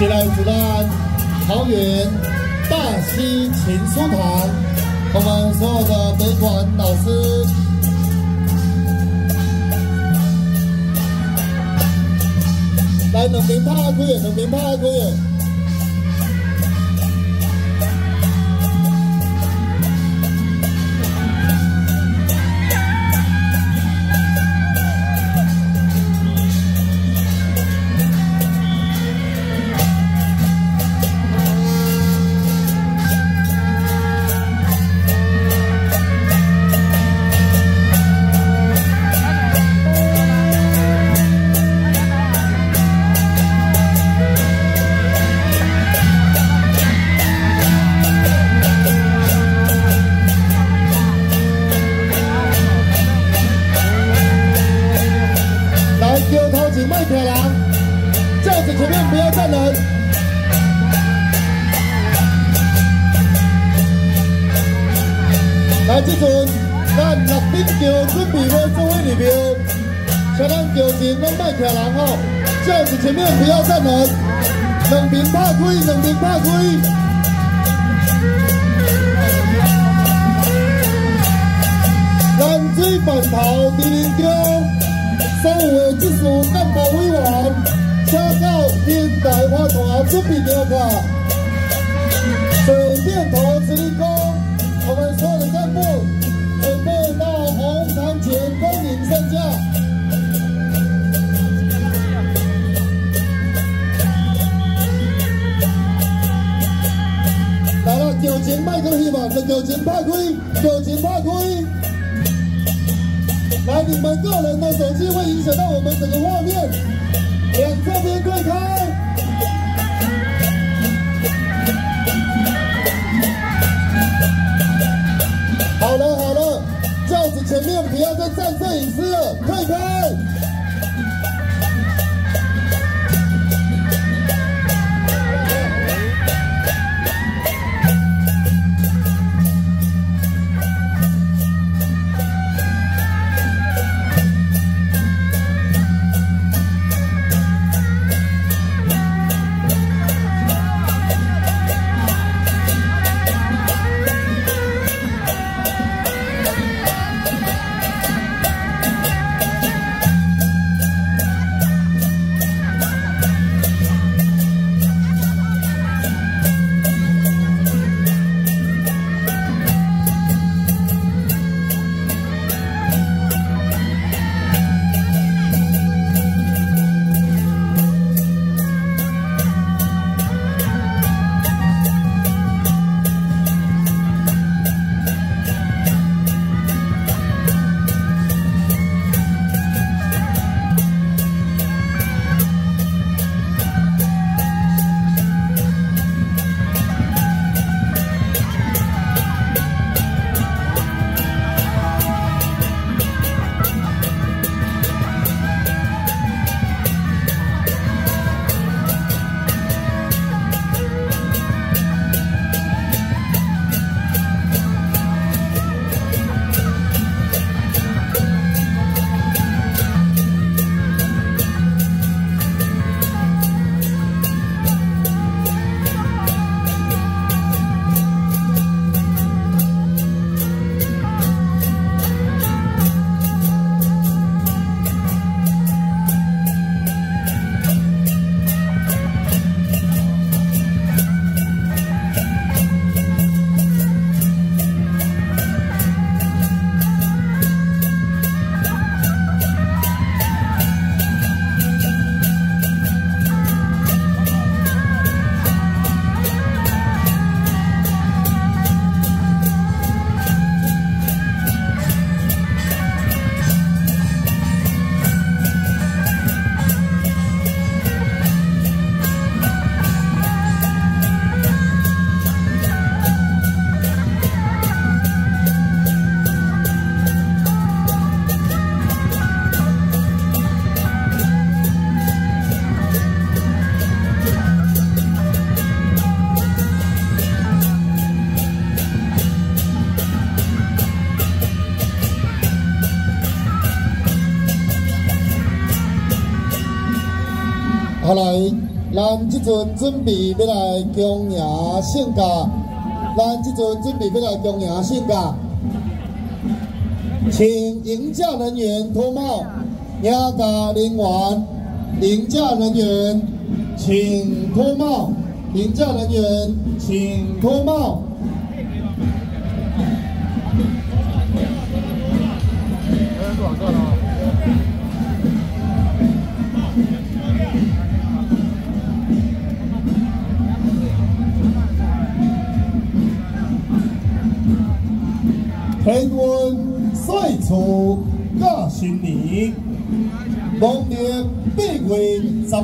接来主办桃园大溪琴书堂，我们所有的北管老师，来两边拍开的，两边拍开的。 卖铁狼，轿子前面不要站人。来，这阵咱6点桥准备要做伙入庙，请咱桥前拢卖铁狼吼，轿子前面不要站人，两边拍开，两边拍开。蓝水饭头第2桥。 所有的技术干部委员，请到天台花坛准备调卡。水电头指令工，我们所有的干部准备到红堂前恭迎圣驾。来了，桥前迈过去吧，桥前拍开，桥前拍开。 来，你们个人的手机会影响到我们整个画面，两侧边对开。好了好了，轿子前面不要再站摄影师了，退开。 好来， 咱即阵准备要来公赢圣驾，咱即阵准备要来公赢圣驾，请迎驾人员脱帽，迎驾人员，迎驾人员请脱帽，迎驾人员请脱帽。 天运岁初甲新年，农历8月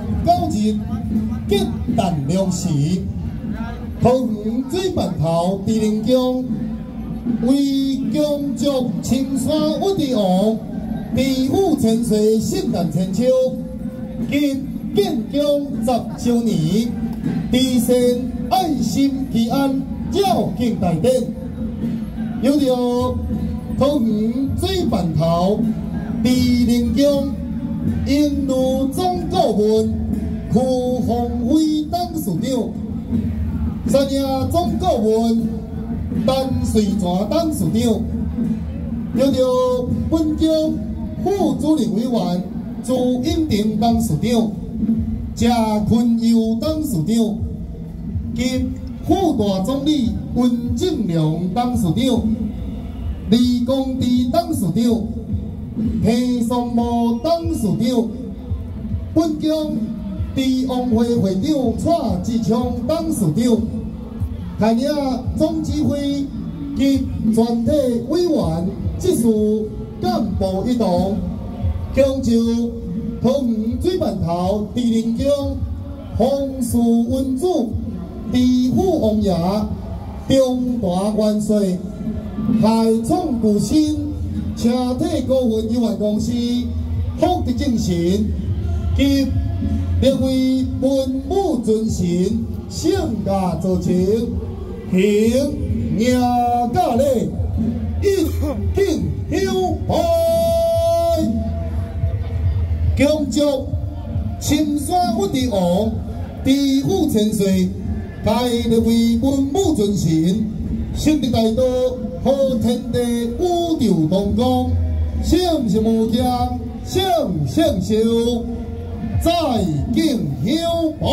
19日，吉诞良时。桃园水半头地灵宫为恭祝青山五帝王地府千岁圣诞千秋及建宫10周年，地善爱心祈安绕境大典。 有着桃园水半头地灵宫英路总顾问区凤辉董事长，三营总顾问陈瑞全董事长，有着本宫副主任委员朱永定董事长、谢坤佑董事长及 副大总理温正良董事长、李公智董事长、彭松茂董事长、本宫地王会会长蔡志强董事长、台领总指挥及全体委员、技术干部一同，恭祝桃园水半头地灵宫丰收温主。 地府王爷、中大元帅、海创巨星、车体股份有限公司、福德精神及列为文武尊神圣驾造成，行迎驾礼，一敬休拜，恭祝青山五帝王地府千岁。 该列为文武尊神，圣地大道，好天地宇宙同光，圣圣无疆，圣圣寿，再敬休拜。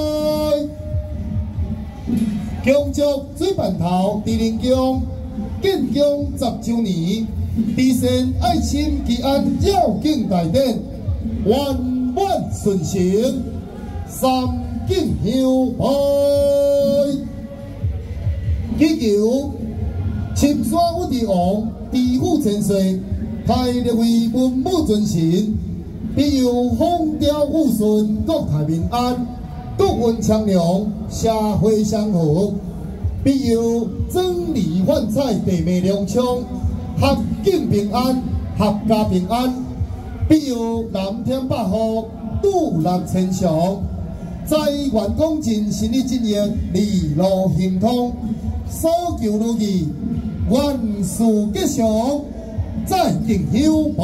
恭祝水半头地灵宫建宫10周年，地善爱心祈安绕境大典，圆满顺成，三。 敬休拜，祈求青山五帝王地府千岁，太列为文武尊神，庇佑风调雨顺，国泰民安，国运昌隆，社会祥和，庇佑庄理焕彩，地面良昌，合境平安，合家平安，庇佑蓝天百福，杜乐千祥。 在员工尽心力经营，利路行通，所求如意，万事吉祥，再敬休拜。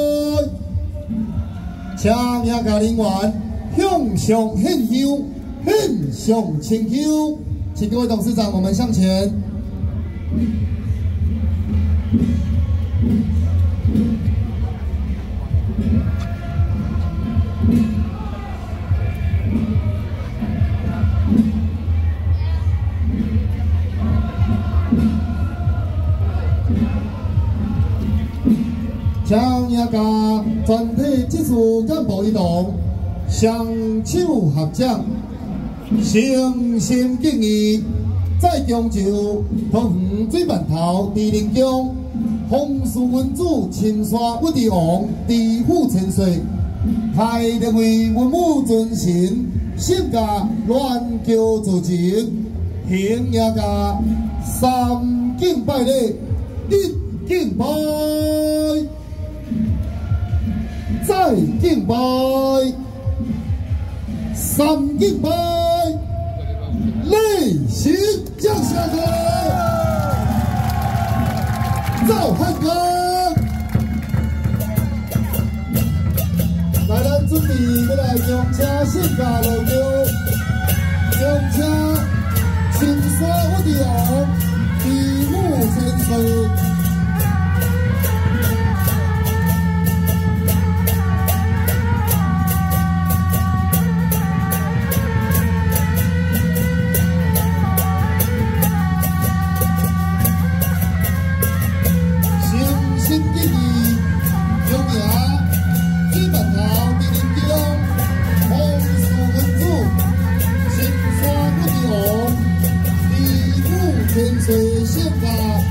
请迎驾人员向上献休，献上请休。请各位董事长，我们向前。 将一家全体技术干部一同双手合掌，诚心敬意，再恭祝桃园水半头地灵宫丰收文主青山五帝王地府千岁，太列为文武尊神，圣驾銮轿自行，行一家三敬拜礼，一敬拜。 再敬拜，三敬拜，内行降下去，赵汉刚，来咱准备年要来将车升价落桥，将车青山不掉，地母千岁。 水仙花，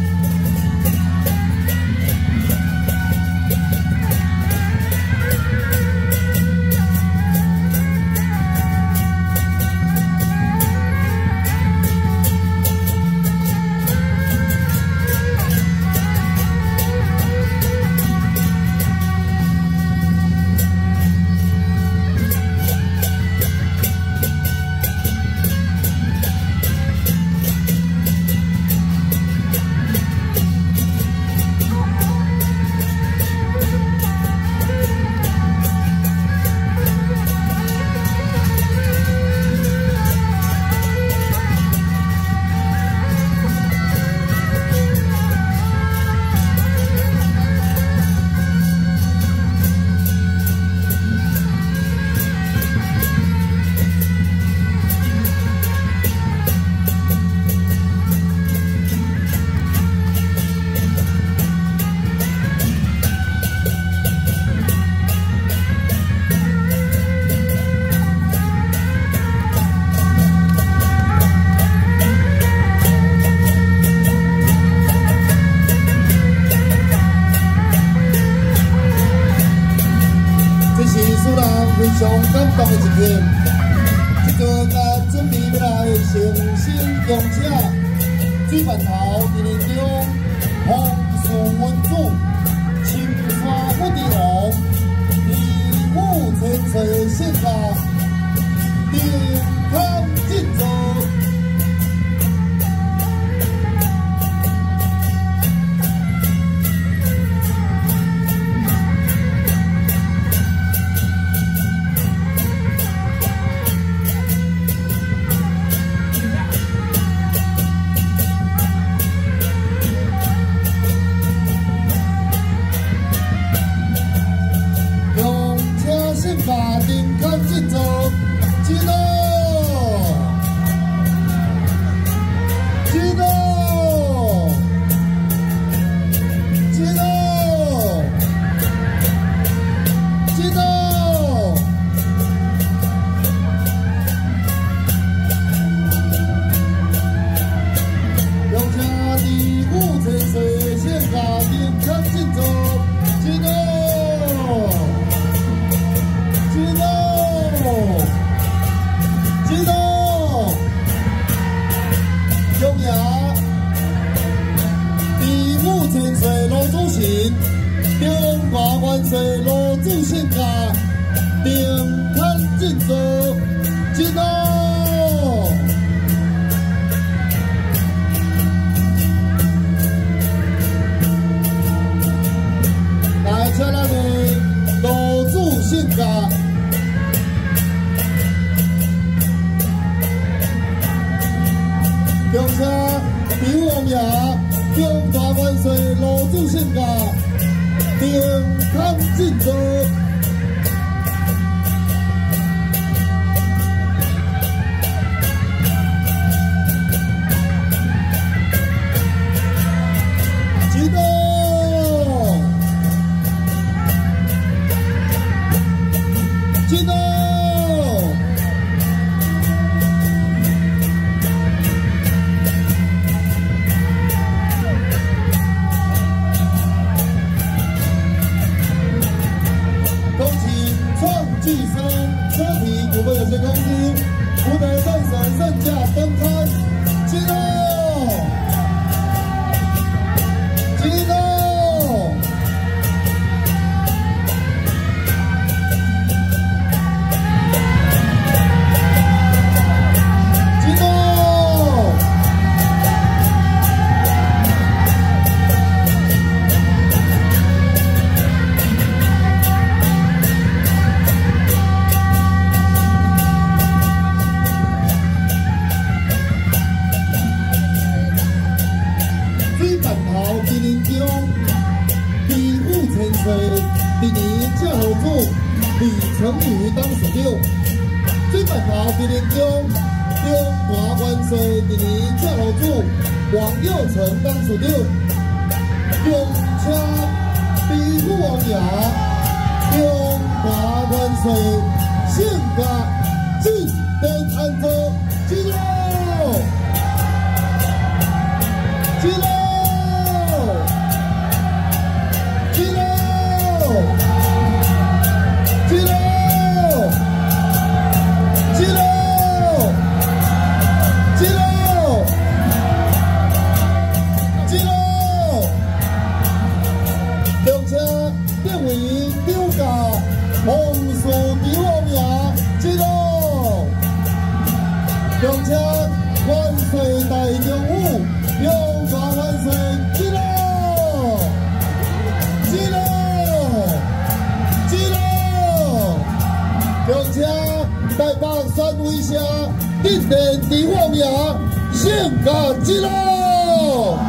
非常感动的一片，即阵啊准备要来诚心恭请水板头第二中洪树文主、青山不敌王、义武千岁献下定康进座。 法定看进走，激动，激动，激动，激动！用车的五千岁先法定看进走，激动！ 激动，激动！中央第五千岁罗主席，中华万岁罗主席家，定看进座，激动！来，请咱的罗主席家。 恭请刘王爷、中华万岁罗主席家定康进座。激动，激动！ 寄生车体股份有限公司福德战神圣驾登开，激动，激动，激动！ 第二奖，皮肤千岁，第二正号主李成宇当属长。水板头第二奖，中华元帅第二正号主王佑成当属长。用车皮肤王爷，中华元帅性格自然安坐，记住。 记喽，记喽，记喽，记喽，记喽，记喽！两车变为丢架，红树丢我名，记喽！两车万岁大将武。 中华万岁！记喽，记喽，记喽！并且台北三威城一定伫我名，性格记喽。